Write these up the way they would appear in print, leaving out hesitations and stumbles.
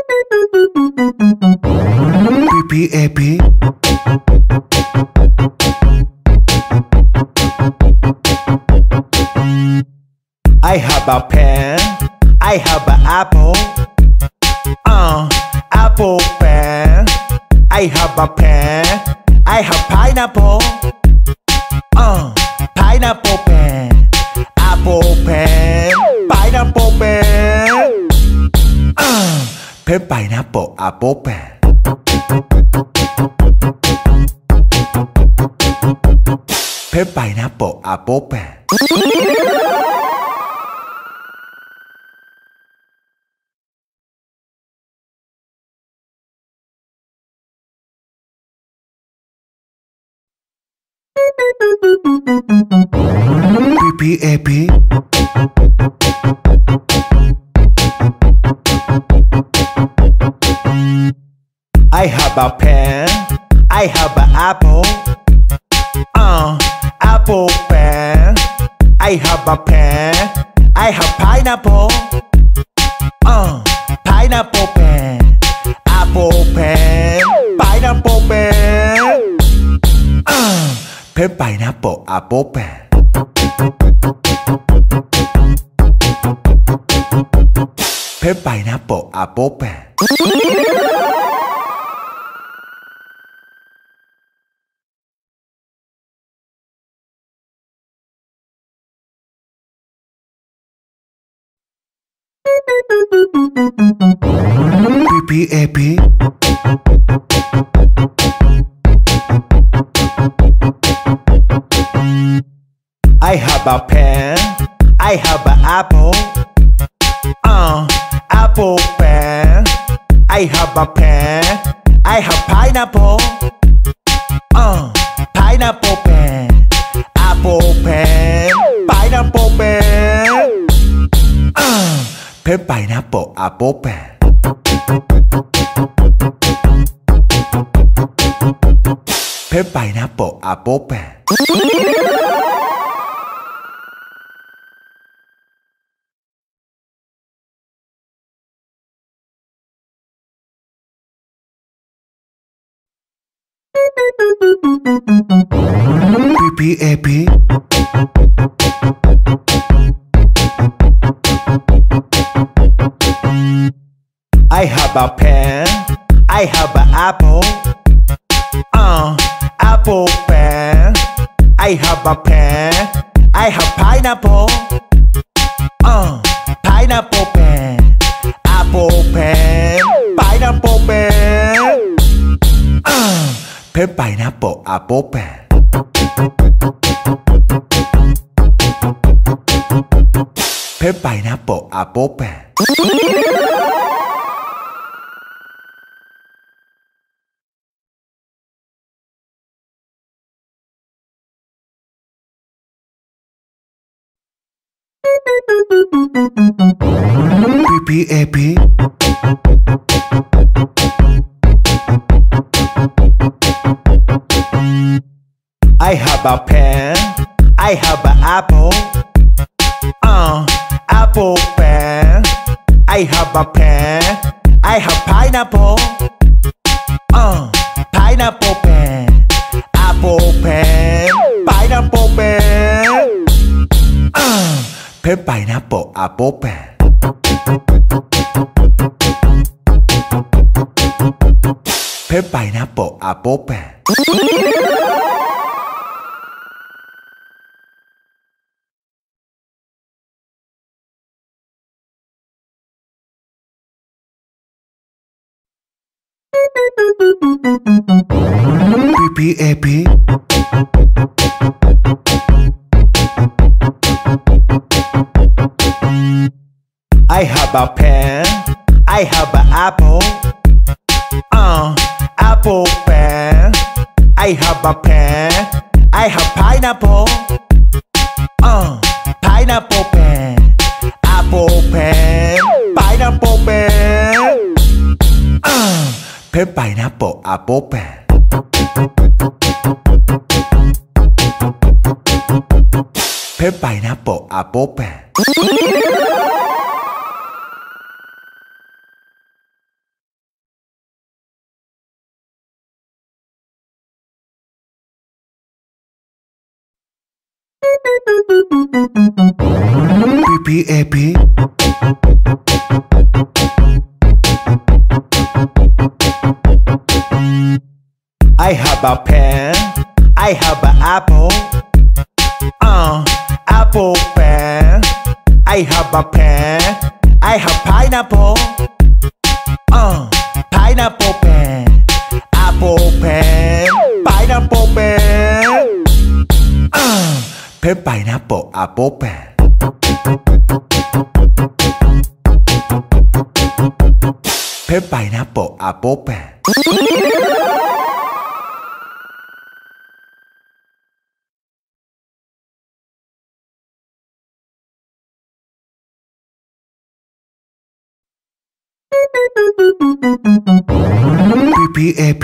PPAP. I have a pen, I have an apple. Apple pen. I have a pen, I have pineapple. Pineapple pen. Apple pen, pineapple pen. Pen pineapple apple pen. Pen pineapple apple pen. PPAP. I have a pen, I have an apple. Apple pen. I have a pen, I have pineapple. Pineapple pen. Apple pen, pineapple pen. Pen pineapple apple pen. Pen pineapple apple pen. PPAP. I have a pen, I have an apple. Apple pen. I have a pen, I have pineapple. Pineapple pen. Apple pen, pineapple pen. Pen pineapple apple pen. Pen pineapple apple pen. PPAP. I have a pen, I have an apple. Apple pen. I have a pen, I have pineapple. Pineapple pen. Apple pen, pineapple pen. Pen pineapple apple pen. Pen pineapple apple pen. PPAP. I have a pen, I have an apple. Apple pen. I have a pen, I have pineapple. Pineapple pen. Apple pen, pineapple pen. Pen pineapple apple pen. Pen pineapple apple pen. PPAP. I have a pen, I have an apple. Apple pen. I have a pen, I have pineapple. Pineapple pen. Apple pen, pineapple pen. Pen pineapple apple pen. Pen pineapple apple pen. PPAP. I have a pen, I have an apple. Apple pen. I have a pen, I have pineapple. Pineapple pen. Apple pen, pineapple pen. Pen pineapple apple pen. Pen pineapple apple pen. PPAP.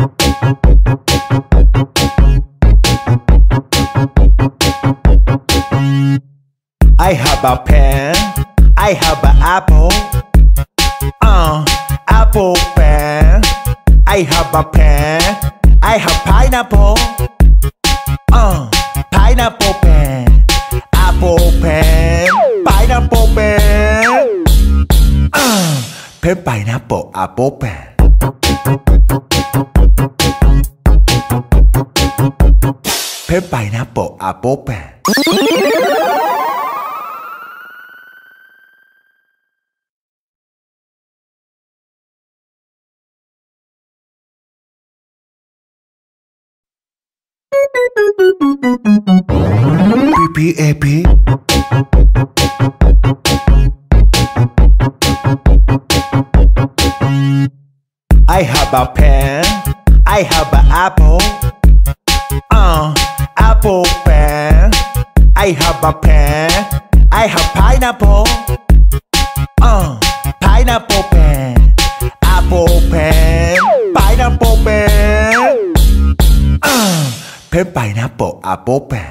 I have a pen, I have an apple. Apple pen. I have a pen, I have pineapple. Pineapple pen. Apple pen, pineapple pen. Pen pineapple apple pen. Pen pineapple apple pen. PPAP. I have a pen, I have an apple. Apple pen. I have a pen, I have pineapple. Pineapple pen. Apple pen, pineapple pen. Pen pineapple apple pen.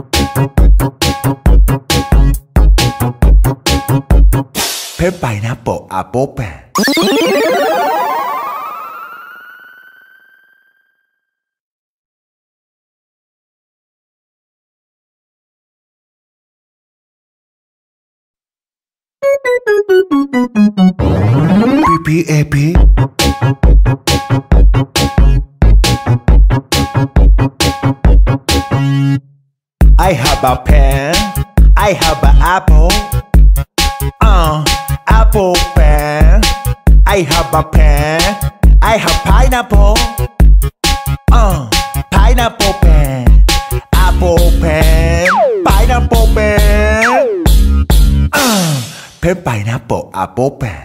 Pen pineapple apple pen. PPAP. I have a pen, I have an apple. Apple pen. I have a pen, I have pineapple. Pineapple pen. Apple pen, pineapple pen. Pen pineapple apple pen.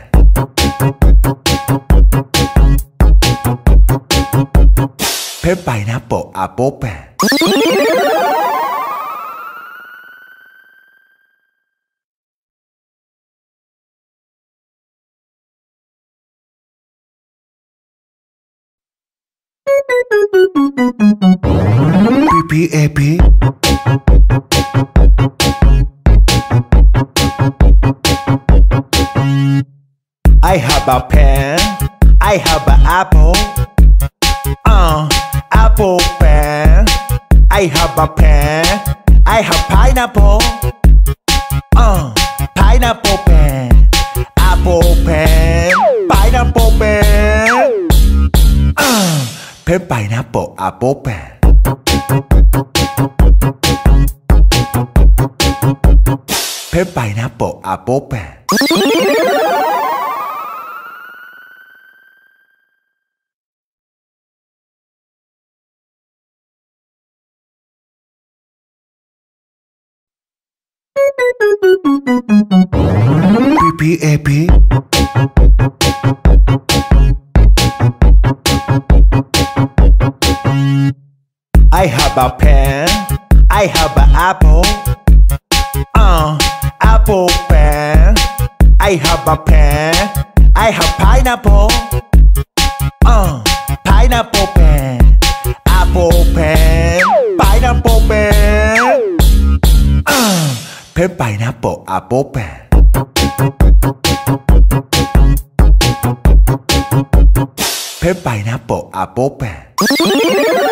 Pen pineapple apple pen. PPAP. I have a pen, I have an apple. Apple pen. I have a pen, I have pineapple. Pineapple pen. Apple pen, pineapple pen. Pen pineapple apple pen. Pen pineapple apple pen. PPAP. I have a pen, I have an apple. Apple pen. I have a pen, I have pineapple. Pineapple pen. Apple pen, pineapple pen. Pen pineapple apple pen. Pen pineapple apple pen.